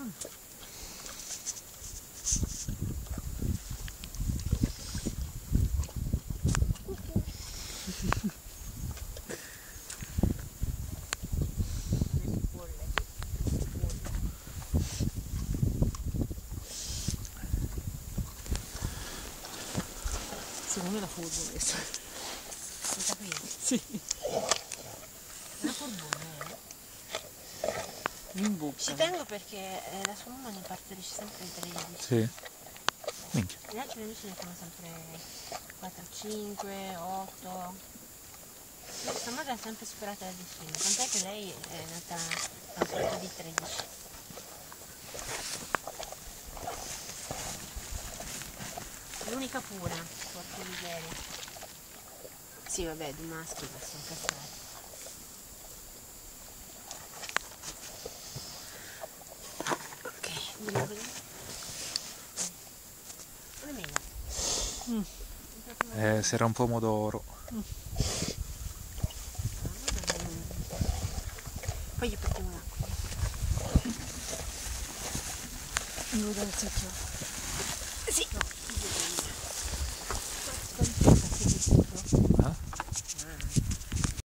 Secondo me la furbo questa. Questa qui? Sì. La furbone? In bocca. Ci tengo perché la sua mamma ne partorisce sempre in 13. Sì. Minchia. Gli altri amici ne fanno sempre 4, 5, 8. Questa madre ha sempre superato la decina, tant'è che lei è nata a un quarto di 13. L'unica pura, porco di ieri. Sì, vabbè, due maschi ma sono castrati. Ok, andiamo così. Non è meglio. Sarà un pomodoro. Poi gli portiamo l'acqua. Non vedo il secchio. Sì.